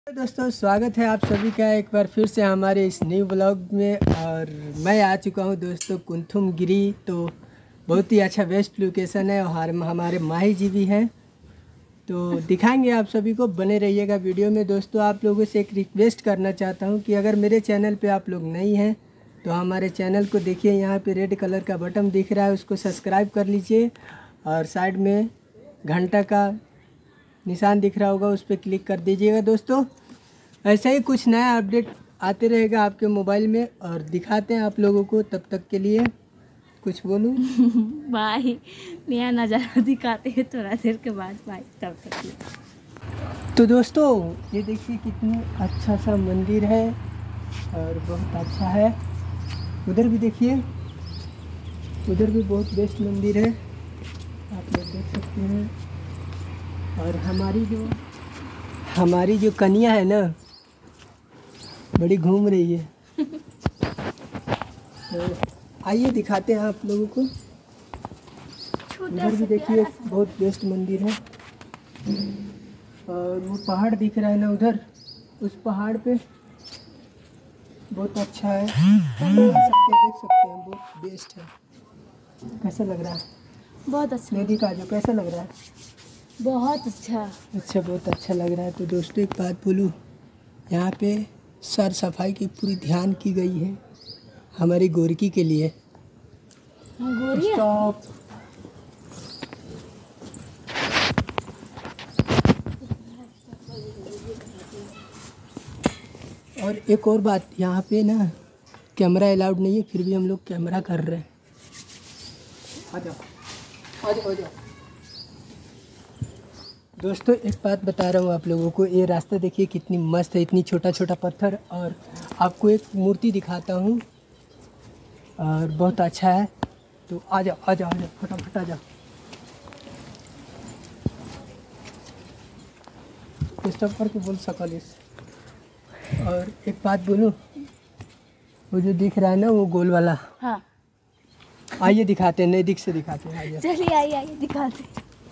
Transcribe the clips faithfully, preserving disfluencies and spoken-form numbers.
दोस्तों स्वागत है आप सभी का एक बार फिर से हमारे इस न्यू ब्लॉग में। और मैं आ चुका हूं दोस्तों कुंथुम गिरी। तो बहुत ही अच्छा बेस्ट लोकेशन है और हमारे माही जी भी हैं, तो दिखाएंगे आप सभी को। बने रहिएगा वीडियो में। दोस्तों आप लोगों से एक रिक्वेस्ट करना चाहता हूं कि अगर मेरे चैनल पे आप लोग नहीं हैं तो हमारे चैनल को देखिए, यहाँ पे रेड कलर का बटन दिख रहा है, उसको सब्सक्राइब कर लीजिए और साइड में घंटा का निशान दिख रहा होगा, उस पर क्लिक कर दीजिएगा। दोस्तों ऐसा ही कुछ नया अपडेट आते रहेगा आपके मोबाइल में और दिखाते हैं आप लोगों को। तब तक के लिए कुछ बोलूं बाय। नया नज़ारा दिखाते हैं थोड़ा देर के बाद। बाय तब तक के लिए। तो दोस्तों ये देखिए कितनी अच्छा सा मंदिर है और बहुत अच्छा है। उधर भी देखिए, उधर भी बहुत बेस्ट मंदिर है, आप लोग देख सकते हैं। और हमारी जो हमारी जो कन्या है ना, बड़ी घूम रही है। तो आइए दिखाते हैं आप लोगों को। उधर भी देखिए बहुत बेस्ट मंदिर है और वो पहाड़ दिख रहा है ना उधर, उस पहाड़ पे बहुत अच्छा है। देख सकते हैं, देख सकते हैं, बहुत बेस्ट है। कैसा लग रहा है? बहुत अच्छा। नदी का जो कैसा लग रहा है? बहुत अच्छा। अच्छा, बहुत अच्छा लग रहा है। तो दोस्तों एक बात बोलूँ, यहाँ पे सर सफाई की पूरी ध्यान की गई है हमारी गोरकी के लिए। गोरी है? स्टॉप। और एक और बात, यहाँ पे ना कैमरा अलाउड नहीं है, फिर भी हम लोग कैमरा कर रहे हैं। आ जाओ आ जाओ आ जाओ। दोस्तों एक बात बता रहा हूँ आप लोगों को, ये रास्ता देखिए कितनी मस्त है, इतनी छोटा छोटा पत्थर। और आपको एक मूर्ति दिखाता हूँ और बहुत अच्छा है। तो आ जाओ आ जाओ आ जाओ, फटाफट आ जाओ। स्टॉप करके बोल सकलिस। और एक बात बोलूँ, वो जो दिख रहा है ना वो गोल वाला, हाँ आइए दिखाते हैं, नए दिख से दिखाते हैं। आइए चलिए, आइए आइए दिखाते।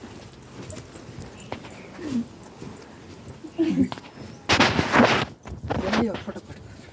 जल्दी और फटाफट।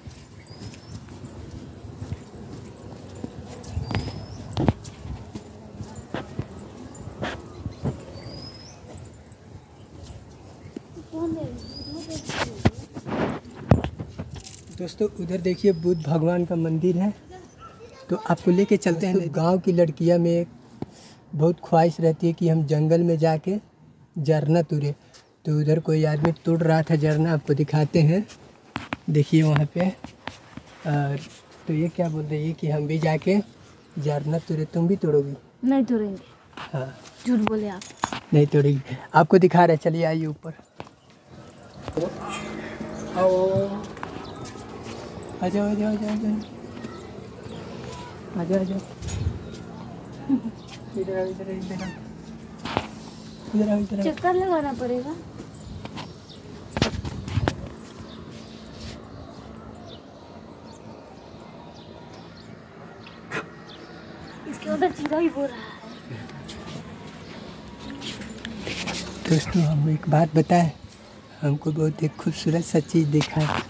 दोस्तों उधर देखिए बुद्ध भगवान का मंदिर है, तो आपको लेके चलते हैं। तो गांव की लड़कियां में एक बहुत ख्वाहिश रहती है कि हम जंगल में जाके झरना तुरे। तो उधर कोई आदमी तोड़ रहा था झरना, आपको दिखाते हैं। देखिए वहाँ पे। और तो ये क्या बोल रही है कि हम भी जाके झरना तुरे। तुम भी तोड़ोगी? नहीं तोड़ेंगे। हाँ झूठ बोले आप। नहीं तोड़ेगी, आपको दिखा रहे। चलिए आइए ऊपर। आओ आ जाओ आ जाओ आ जाओ आ जाओ आ जाओ आ जाओ। इधर आओ इधर इधर आओ इधर आओ इधर आओ। चक्कर लगाना पड़ेगा। इसके उधर चीज़ा ही बोल रहा है। दोस्तों हम एक बात बताएं, हमको बहुत एक खूबसूरत सा चीज़ दिखा है।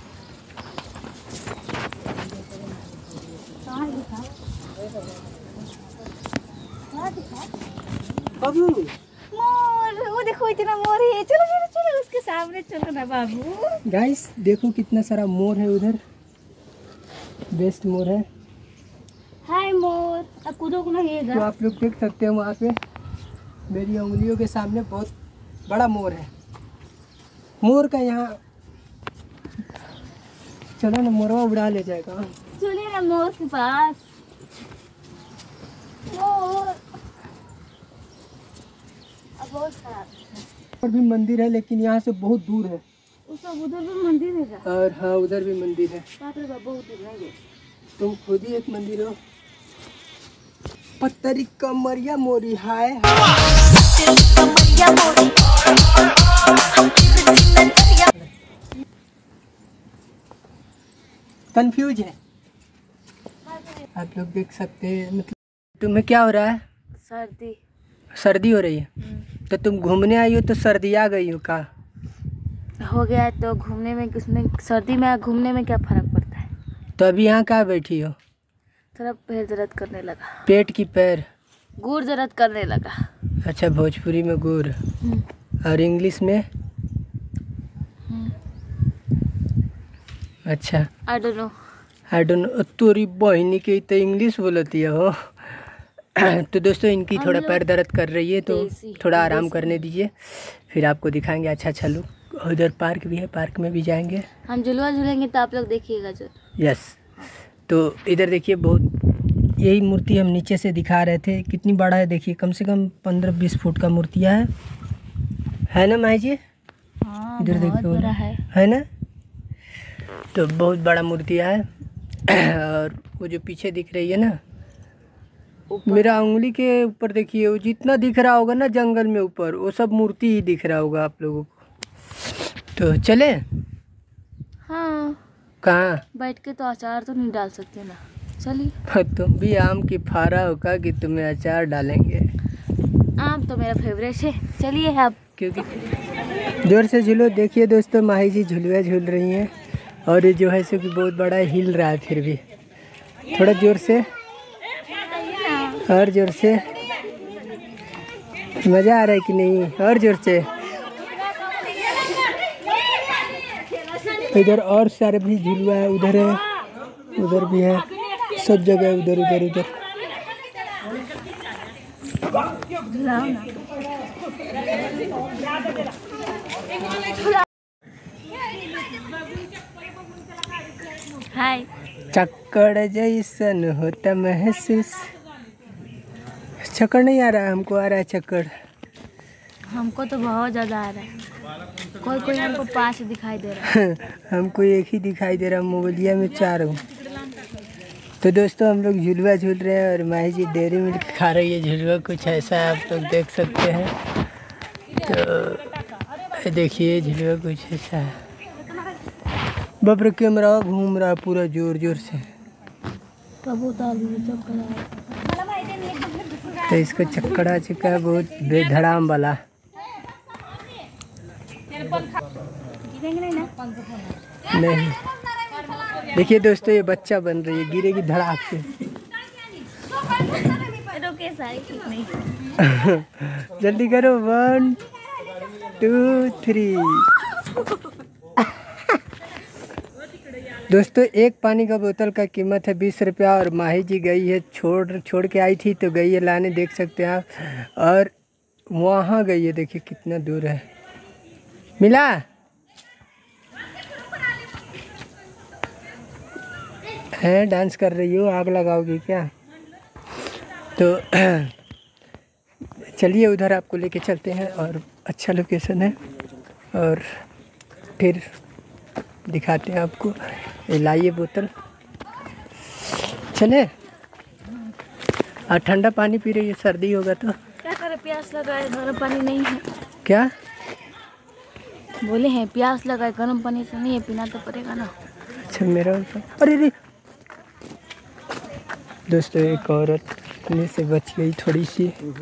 बाबू मोर, वो देखो इतना मोर है। चलो चलो चलो उसके सामने चलो ना बाबू। गाइस देखो कितना सारा मोर है उधर, बेस्ट मोर है। हाय मोर, अब कूदो को नहीं तो आप लोग देख सकते हैं वहाँ पे मेरी उंगलियों के सामने बहुत बड़ा मोर है। मोर का यहाँ चलो ना, मोरवा उड़ा ले जाएगा। चलिए ना मोर के पास। मोर अब बहुत खराब है। और भी मंदिर है लेकिन यहाँ से बहुत दूर है। उस उधर भी मंदिर है क्या? और हाँ उधर भी मंदिर है। बाप रे बाप, बहुत दूर है। तुम खुद ही एक मंदिर हो। पत्थरी कमरिया मोरी हाय कंफ्यूज है। आप लोग देख सकते हैं। मतलब तुम्हें क्या हो रहा है? सर्दी। सर्दी हो रही है? तो तुम घूमने आई हो तो सर्दी आ गई हो का? हो गया है तो घूमने में, उसमें सर्दी में घूमने में क्या फ़र्क पड़ता है। तो अभी यहाँ कहाँ बैठी हो? थोड़ा पैर दर्द करने लगा। पेट की पैर? गुड़ दर्द करने लगा। अच्छा, भोजपुरी में गुड़ और इंग्लिश में? अच्छा, I don't know. I don't know. तोरी बहनी के तो इंग्लिश बोलती है हो। तो दोस्तों इनकी थोड़ा पैर दर्द कर रही है तो थोड़ा आराम करने दीजिए, फिर आपको दिखाएंगे अच्छा अच्छा लुक। उधर पार्क भी है, पार्क में भी जाएंगे हम। झुलवा झूलेंगे तो आप लोग देखिएगा जरूर। यस। तो इधर देखिए, बहुत यही मूर्ति हम नीचे से दिखा रहे थे, कितनी बड़ा है देखिए, कम से कम पंद्रह बीस फुट का मूर्तियाँ है है ना माई जी? हाँ, इधर बहुत देखिए, बड़ा है है ना? तो बहुत बड़ा मूर्तियाँ है। और वो जो पीछे दिख रही है ना, मेरा उंगली के ऊपर देखिए, वो जितना दिख रहा होगा ना जंगल में ऊपर, वो सब मूर्ति ही दिख रहा होगा आप लोगों को। तो चले? हाँ। कहाँ? बैठ के तो अचार तो नहीं डाल सकते ना, चलिए। हाँ, तुम भी आम की फारा होगा कि तुम्हें अचार डालेंगे। आम तो मेरा फेवरेट है, चलिए आप। क्योंकि जोर से झूलो। देखिए दोस्तों, माही जी झुलुआ झूल रही हैं और ये जो है सो कि बहुत बड़ा हिल रहा है, फिर भी थोड़ा जोर से और जोर से। मज़ा आ रहा है कि नहीं? और जोर से। इधर और सारे भी झुलुआ है, उधर है, उधर भी है, सब जगह उधर उधर उधर। हाय। चक्कर जैसन होता महसूस। चक्कर नहीं आ रहा है? हमको आ रहा है चक्कर। हमको तो बहुत ज़्यादा आ रहा है। कोई कोई हमको पाँच दिखाई दे रहा है। हमको एक ही दिखाई दे रहा है, मोबाइलिया में चार हूँ। तो दोस्तों हम लोग झुलुआ झूल रहे हैं और माही जी डेयरी मिल्क खा रही है। झुलुआ कुछ ऐसा है, आप लोग देख सकते हैं। तो देखिए झुलुआ कुछ ऐसा है। बब्र कैमरा घूम रहा है पूरा जोर जोर से। तो इसको चक्कर आ चुका है बहुत बेधड़ाम वाला। नहीं, देखिए दोस्तों ये बच्चा बन रही है, गिरेगी धड़ाक से। जल्दी करो, वन टू थ्री। दोस्तों एक पानी का बोतल का कीमत है बीस रुपया और माही जी गई है, छोड़ छोड़ के आई थी तो गई है लाने, देख सकते हैं आप। और वहाँ गई है, देखिए कितना दूर है। मिला? है, डांस कर रही हो, आग लगाओगी क्या? तो चलिए उधर आपको लेके चलते हैं और अच्छा लोकेशन है और फिर दिखाते हैं आपको। ये लाइए बोतल, चले। और ठंडा पानी पी रही है, सर्दी होगा तो क्या करे, प्यास लगा है, गर्म पानी नहीं है। क्या बोले हैं प्यास लगा है, गर्म पानी से नहीं है, पीना तो पड़ेगा ना। अच्छा मेरा, अरे रे दोस्तों एक औरत में से बच गई थोड़ी सी।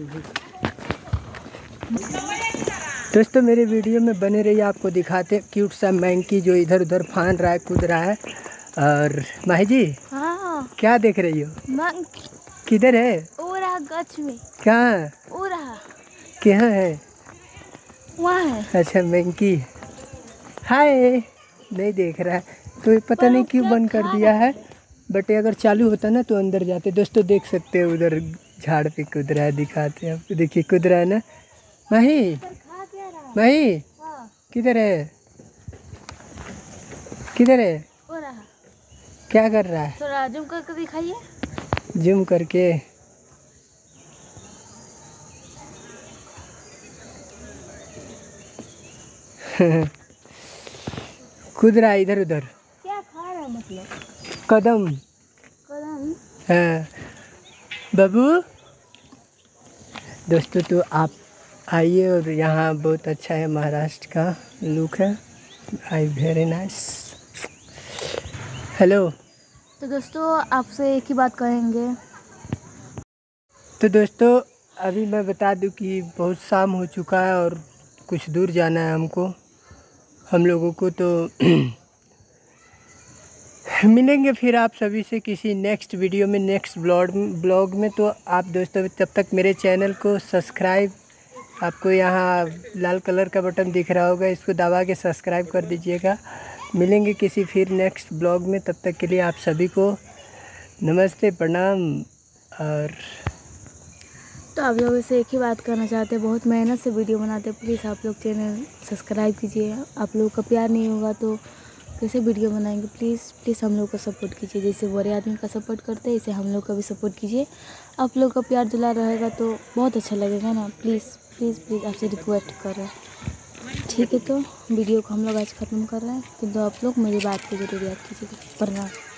दोस्तों मेरे वीडियो में बने रहिए, आपको दिखाते क्यूट सा मैंकी जो इधर उधर फान रहा है, कूद रहा है। और माही जी हाँ, क्या देख रही हो? मैंकी किधर है? ओ रहा गच में। कहाँ? ओ रहा, कहाँ है? वहाँ है। अच्छा मैंकी, हाय। नहीं देख रहा है तो पता नहीं क्यों बंद कर दिया है, बट अगर चालू होता ना तो अंदर जाते। दोस्तों देख सकते हैं उधर झाड़ पे कूद रहा है, दिखाते हैं आपको। देखिए कूद रहा है ना। माही, माही किधर है? किधर है? ओ रहा, क्या कर रहा है? थोड़ा जूम करके दिखाइए। जूम करके। कूद रहा है इधर उधर। क्या खा रहा है मतलब? कदम। कदम। हाँ बाबू। दोस्तों तो आप आइए, और यहाँ बहुत अच्छा है, महाराष्ट्र का लुक है। I very nice. हेलो। तो दोस्तों आपसे एक ही बात कहेंगे। तो दोस्तों अभी मैं बता दूं कि बहुत शाम हो चुका है और कुछ दूर जाना है हमको, हम लोगों को। तो मिलेंगे फिर आप सभी से किसी नेक्स्ट वीडियो में, नेक्स्ट ब्लॉग ब्लॉग में। तो आप दोस्तों तब तक मेरे चैनल को सब्सक्राइब, आपको यहाँ लाल कलर का बटन दिख रहा होगा, इसको दबा के सब्सक्राइब कर दीजिएगा। मिलेंगे किसी फिर नेक्स्ट ब्लॉग में, तब तक के लिए आप सभी को नमस्ते, प्रणाम। और तो आप लोगों से एक ही बात करना चाहते हैं, बहुत मेहनत से वीडियो बनाते हैं, प्लीज़ आप लोग चैनल सब्सक्राइब कीजिए। आप लोगों का प्यार नहीं होगा तो कैसे वीडियो बनाएंगे। प्लीज़ प्लीज़ हम लोग का सपोर्ट कीजिए, जैसे बड़े आदमी का सपोर्ट करते हैं, इसे हम लोग का भी सपोर्ट कीजिए। आप लोग का प्यार दुलार रहेगा तो बहुत अच्छा लगेगा ना। प्लीज़ प्लीज़ प्लीज़ आपसे रिक्वेस्ट कर रहे हैं, ठीक है। तो वीडियो को हम लोग आज ख़त्म कर रहे हैं, किंतु आप लोग मेरी बात को ज़रूर याद कीजिएगा। प्रणाम।